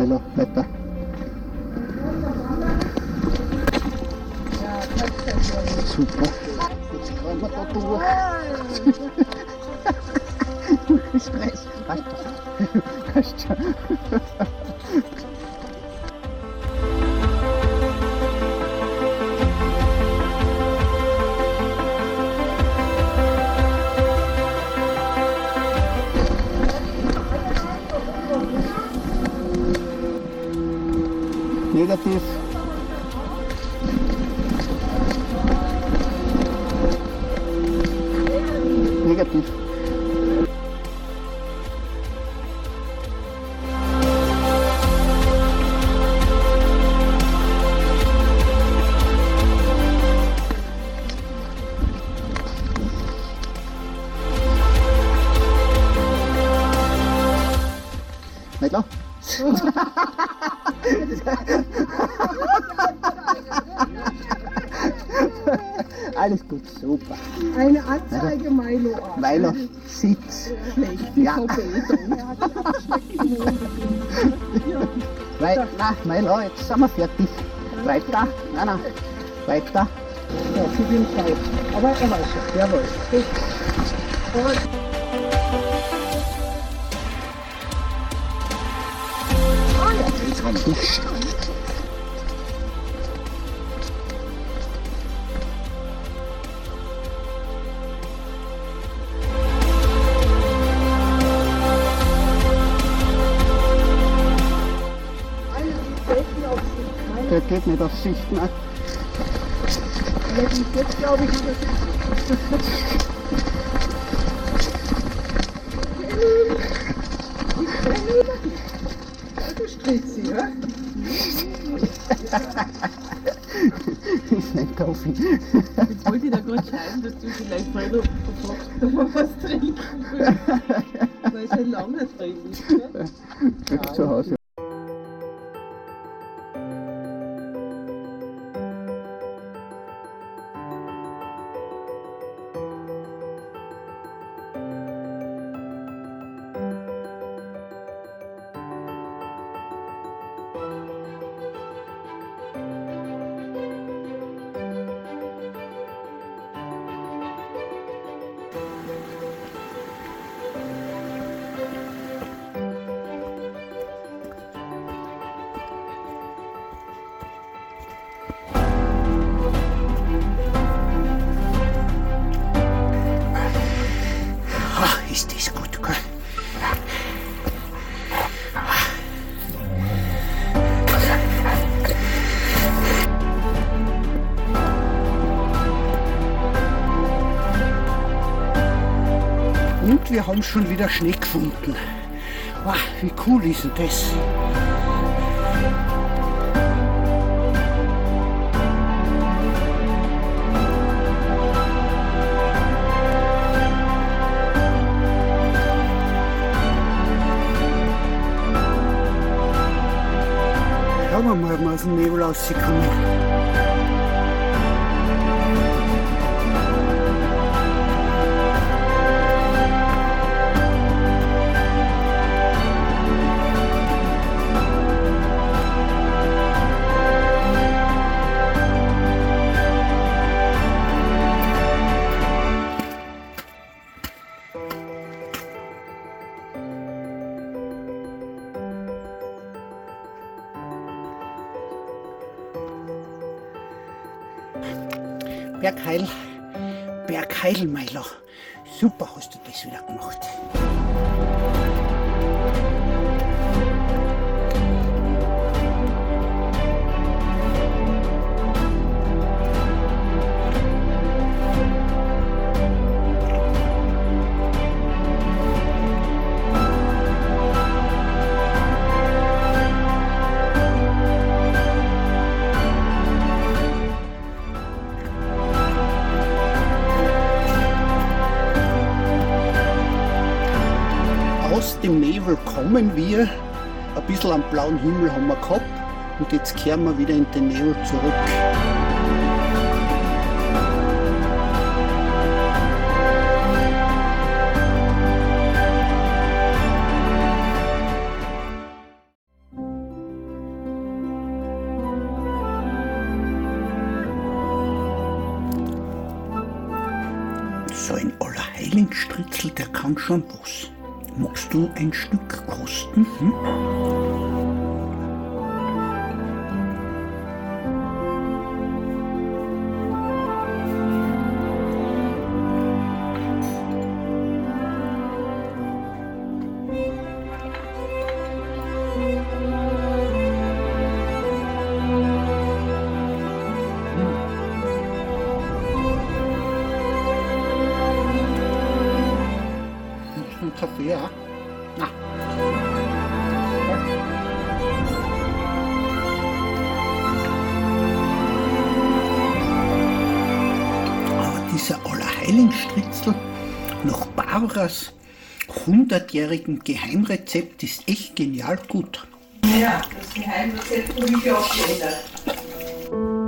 Milo, weiter. Super. Jetzt fahren wir da durch. Stress. Passt schon. Negativ. Negativ. Nicht klar? Alles gut, super. Eine Anzeige Milo. Milo, Sitz. Schlecht, Ja. Verbesserung. Er hat schlechte Noten. Nein, Milo, jetzt sind wir fertig. Weiter, nein, weiter. Ja, für den Fall. Aber er weiß schon. Jawohl. Jetzt haben wir es. Der geht nicht auf Sicht, ne? Jetzt glaube ich, dass du strichst sie, ja? Ist nicht Kaffee. Jetzt wollte ich da gerade schreiben, dass du vielleicht mal noch fragst, ob man was trinken will. Weil schon lange trinken. Zu Hause. Ist das gut, gell? Und wir haben schon wieder Schnee gefunden. Wow, wie cool ist denn das? Schauen wir mal, ob wir aus dem Nebel rauskommen. Bergheil, Milo. Super hast du das wieder gemacht. Aus dem Nebel kommen wir, ein bisschen am blauen Himmel haben wir gehabt und jetzt kehren wir wieder in den Nebel zurück. So ein Allerheiligenstritzel, der kann schon was. Magst du ein Stück kosten? Hm? Einen Kaffee, ja? Na. Aber dieser Allerheiligenstritzel nach Barbaras 100-jährigem Geheimrezept ist echt genial gut. Ja, das Geheimrezept habe ich auch geändert.